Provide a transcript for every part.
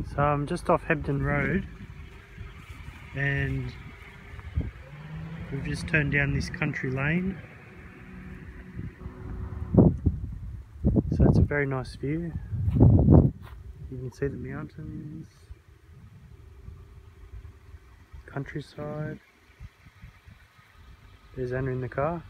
So I'm just off Hebden Road and we've just turned down this country lane. So it's a very nice view. You can see the mountains, countryside. There's Anna in the car.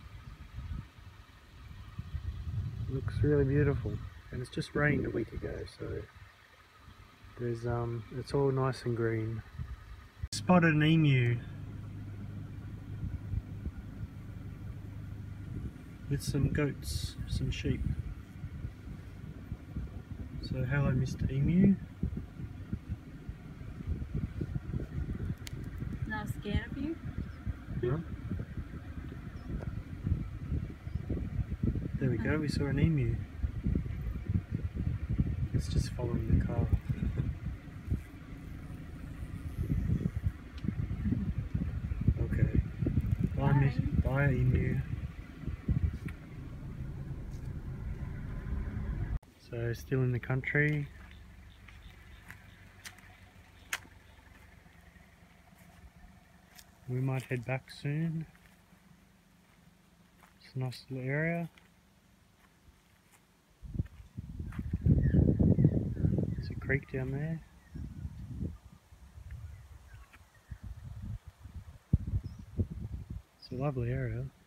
Looks really beautiful, and it's just rained a week ago, so there's it's all nice and green. Spotted an emu with some goats, some sheep. So hello, Mr. Emu. Not scared of you? Huh? There we go, we saw an emu. It's just following the car. Okay. Bye, bye emu. So still in the country. We might head back soon. It's a nice little area. There's a creek down there. It's a lovely area.